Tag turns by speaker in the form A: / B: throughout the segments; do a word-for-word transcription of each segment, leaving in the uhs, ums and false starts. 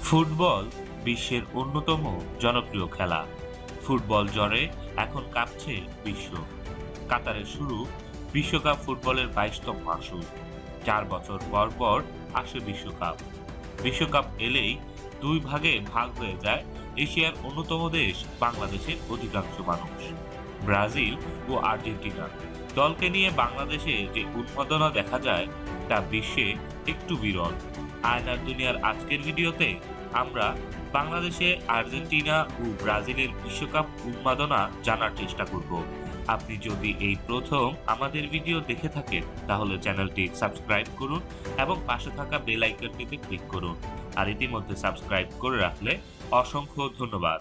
A: Football বিশ্বের অন্যতম জনপ্রিয় খেলা। ফুটবল জ্বরে এখন কাঁপছে বিশ্ব। কাতারে শুরু বিশ্বকাপ ফুটবলের বাইশতম আসর। চার বছর পর পর আসে বিশ্বকাপ। বিশ্বকাপ এলেই দুই ভাগে ভাগ হয়ে যায় এশিয়ার অন্যতম দেশ বাংলাদেশের অধিকাংশ মানুষ। ব্রাজিল ও আর্জেন্টিনা দলকে নিয়ে বাংলাদেশে যে উন্মাদনা দেখা যায় তা বিশ্বে একটু বিরল। আয়নার দুনিয়ার আজকের ভিডিওতে আমরা বাংলাদেশে আর্জেন্টিনা ও ব্রাজিলের বিশ্বকাপ উন্মাদনা জানার চেষ্টা করব। আপনি যদি এই প্রথম আমাদের ভিডিও দেখে থাকেন তাহলে চ্যানেলটি সাবস্ক্রাইব করুন এবং পাশে থাকা বেল আইকনটিতে ক্লিক করুন। আর ইতিমধ্যে সাবস্ক্রাইব করে রাখলে অসংখ্য ধন্যবাদ।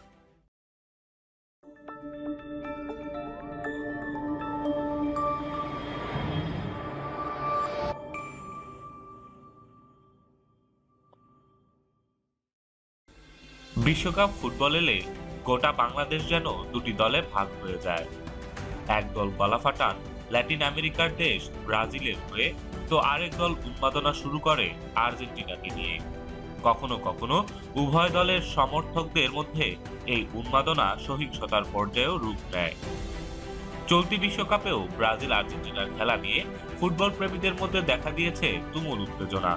A: বিশ্বকাপ ফুটবল এলে গোটা বাংলাদেশ যেন দুটি দলে ভাগ হয়ে যায়। এক দল গলা ফাটান ল্যাটিন আমেরিকার দেশ ব্রাজিলের হয়ে, তো আরেক দল উন্মাদনা শুরু করে আর্জেন্টিনাকে নিয়ে। কখনো কখনো উভয় দলের সমর্থকদের মধ্যে এই উন্মাদনা সহিংসতার পর্যায়েও রূপ নেয়। চলতি বিশ্বকাপেও ব্রাজিল আর্জেন্টিনার খেলা নিয়ে ফুটবল প্রেমীদের মধ্যে দেখা দিয়েছে তুমুল উত্তেজনা।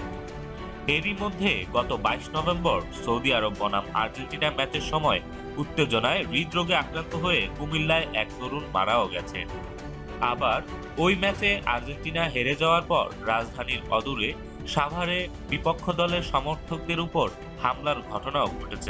A: এরই মধ্যে গত বাইশ নভেম্বর সৌদি আরব বনাম আর্জেন্টিনা ম্যাচের সময় উত্তেজনায় হৃদরোগে আক্রান্ত হয়ে কুমিল্লায় এক তরুণ মারাও গেছে। আবার ওই ম্যাচে আর্জেন্টিনা হেরে যাওয়ার পর রাজধানীর অদূরে সাভারে বিপক্ষ দলের সমর্থকদের উপর হামলার ঘটনাও ঘটেছে।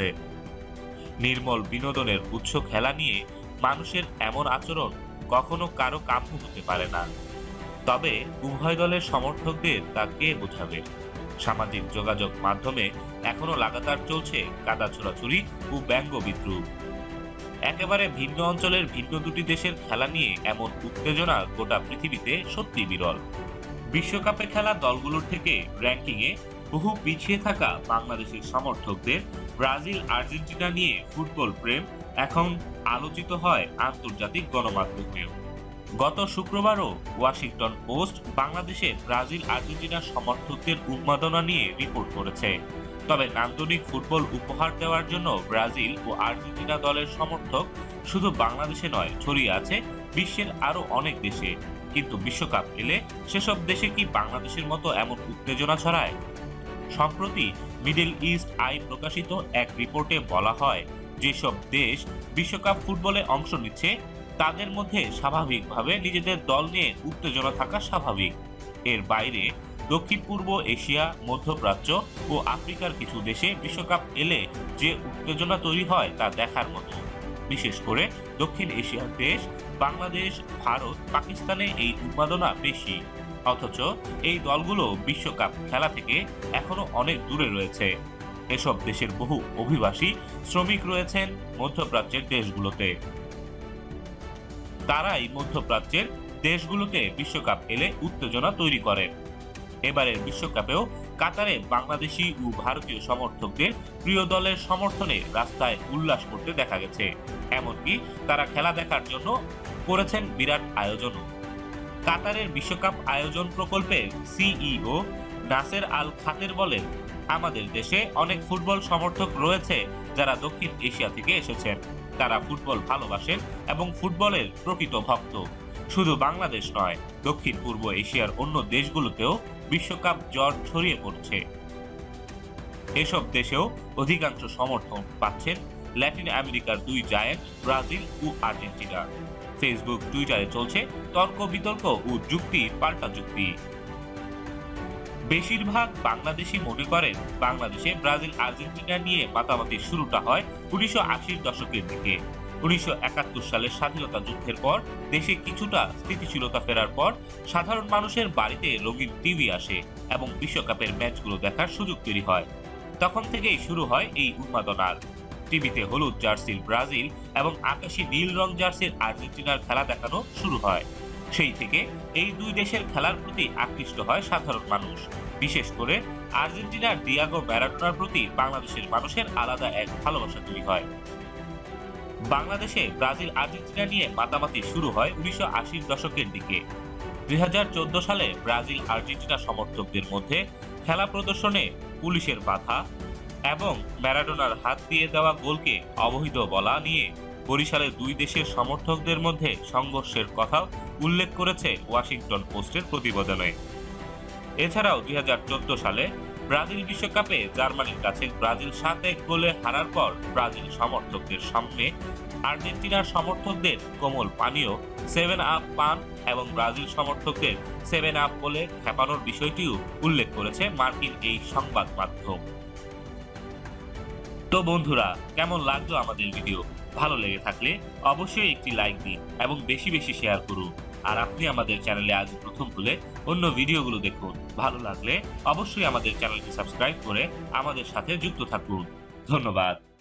A: নির্মল বিনোদনের উৎস খেলা নিয়ে মানুষের এমন আচরণ কখনো কারো কাম্য হতে পারে না। তবে উভয় দলের সমর্থকদের তা কে বোঝাবে? সামাজিক যোগাযোগ মাধ্যমে এখনো লাগাতার চলছে কাদা ছোড়াছুড়ি ও ব্যঙ্গ বিদ্রুপ। একেবারে ভিন্ন অঞ্চলের ভিন্ন দুটি দেশের খেলা নিয়ে এমন উত্তেজনা গোটা পৃথিবীতে সত্যি বিরল। বিশ্বকাপে খেলা দলগুলোর থেকে র্যাঙ্কিংয়ে বহু পিছিয়ে থাকা বাংলাদেশের সমর্থকদের ব্রাজিল আর্জেন্টিনা নিয়ে ফুটবল প্রেম এখন আলোচিত হয় আন্তর্জাতিক গণমাধ্যমেও। গত শুক্রবারও ওয়াশিংটন পোস্ট বাংলাদেশে ব্রাজিল আর্জেন্টিনা সমর্থকদের উন্মাদনা নিয়ে রিপোর্ট করেছে। তবে নান্দনিক ফুটবল উপহার দেওয়ার জন্য ব্রাজিল ও আর্জেন্টিনা দলের সমর্থক শুধু বাংলাদেশে নয়, ছড়িয়ে আছে বিশ্বের আরো অনেক দেশে। কিন্তু বিশ্বকাপ এলে সেসব দেশে কি বাংলাদেশের মতো এমন উত্তেজনা ছড়ায়? সম্প্রতি মিডল ইস্ট আই প্রকাশিত এক রিপোর্টে বলা হয়, যেসব দেশ বিশ্বকাপ ফুটবলে অংশ নিচ্ছে তাদের মধ্যে স্বাভাবিকভাবে নিজেদের দল নিয়ে উত্তেজনা থাকা স্বাভাবিক। এর বাইরে দক্ষিণ পূর্ব এশিয়া, মধ্যপ্রাচ্য ও আফ্রিকার কিছু দেশে বিশ্বকাপ এলে যে উত্তেজনা তৈরি হয় তা দেখার মতো। বিশেষ করে দক্ষিণ এশিয়ার দেশ বাংলাদেশ, ভারত, পাকিস্তানে এই উন্মাদনা বেশি। অথচ এই দলগুলো বিশ্বকাপ খেলা থেকে এখনো অনেক দূরে রয়েছে। এসব দেশের বহু অভিবাসী শ্রমিক রয়েছেন মধ্যপ্রাচ্যের দেশগুলোতে। তারাই মধ্যপ্রাচ্যের দেশগুলোতে বিশ্বকাপ এলে উত্তেজনা তৈরি করে। এবারের বিশ্বকাপেও কাতারে বাংলাদেশি ও ভারতীয় সমর্থকদের প্রিয় দলের সমর্থনে রাস্তায় উল্লাস করতে দেখা গেছে। এমনকি তারা খেলা দেখার জন্য করেছেন বিরাট আয়োজনও। কাতারের বিশ্বকাপ আয়োজন প্রকল্পের সিইও নাসের আল খাতের বলেন, আমাদের দেশে অনেক ফুটবল সমর্থক রয়েছে যারা দক্ষিণ এশিয়া থেকে এসেছেন। তারা ফুটবল ভালোবাসেন এবং ফুটবলের প্রকৃত ভক্ত। শুধু বাংলাদেশ নয়, দক্ষিণ পূর্ব এশিয়ার অন্য দেশগুলোতেও বিশ্বকাপ জ্বর ছড়িয়ে পড়ছে। এসব দেশেও অধিকাংশ সমর্থন পাচ্ছেন ল্যাটিন আমেরিকার দুই জায়ান্ট ব্রাজিল ও আর্জেন্টিনা। ফেসবুক, টুইটারে চলছে তর্ক বিতর্ক ও যুক্তি পাল্টা যুক্তি। বেশিরভাগ বাংলাদেশি মনে করেন বাংলাদেশে ব্রাজিল আর্জেন্টিনা নিয়ে মাতামাতির শুরুটা হয় উনিশশো আশির দশকের দিকে। উনিশশো একাত্তর সালের স্বাধীনতা যুদ্ধের পর দেশে কিছুটা স্থিতিশীলতা ফেরার পর সাধারণ মানুষের বাড়িতে রঙিন টিভি আসে এবং বিশ্বকাপের ম্যাচগুলো দেখার সুযোগ তৈরি হয়। তখন থেকেই শুরু হয় এই উন্মাদনার। টিভিতে হলুদ জার্সির ব্রাজিল এবং আকাশী নীল রং জার্সির আর্জেন্টিনার খেলা দেখানো শুরু হয়। সেই থেকে এই দুই দেশের খেলার প্রতি আকৃষ্ট হয় সাধারণ মানুষ। বিশেষ করে আর্জেন্টিনার ডিয়াগো ম্যারাডোনার প্রতি বাংলাদেশের মানুষের আলাদা এক ভালোবাসা তৈরি হয়। বাংলাদেশে ব্রাজিল আর্জেন্টিনা নিয়ে মাতামাতি শুরু হয় উনিশশো আশির দশকের দিকে। দুই হাজার চোদ্দ সালে ব্রাজিল আর্জেন্টিনা সমর্থকদের মধ্যে খেলা প্রদর্শনে পুলিশের বাধা, এবং ম্যারাডোনার হাত দিয়ে দেওয়া গোলকে অবৈধ বলা নিয়ে বরিশালের দুই দেশের সমর্থকদের মধ্যে সংঘর্ষের কথাও উল্লেখ করেছে ওয়াশিংটন পোস্টের প্রতিবেদনে। এছাড়াও দুই হাজার চোদ্দ সালে ব্রাজিল বিশ্বকাপে জার্মানির কাছে ব্রাজিল সাত এক গোলে হারার পর ব্রাজিল সমর্থকদের সামনে আর্জেন্টিনার সমর্থকদের কোমল পানীয় সেভেন আপ পান এবং ব্রাজিল সমর্থকদের সেভেন আপ বলে খেপানোর বিষয়টিও উল্লেখ করেছে মার্কিন এই সংবাদ মাধ্যম। তো বন্ধুরা, কেমন লাগলো আমাদের ভিডিও? ভালো লেগে থাকলে অবশ্যই একটি লাইক দিন এবং বেশি বেশি শেয়ার করুন। আর আপনি আমাদের চ্যানেলে আজ প্রথম হলে অন্য ভিডিওগুলো দেখুন। ভালো লাগলে অবশ্যই আমাদের চ্যানেলটি সাবস্ক্রাইব করে আমাদের সাথে যুক্ত থাকুন। ধন্যবাদ।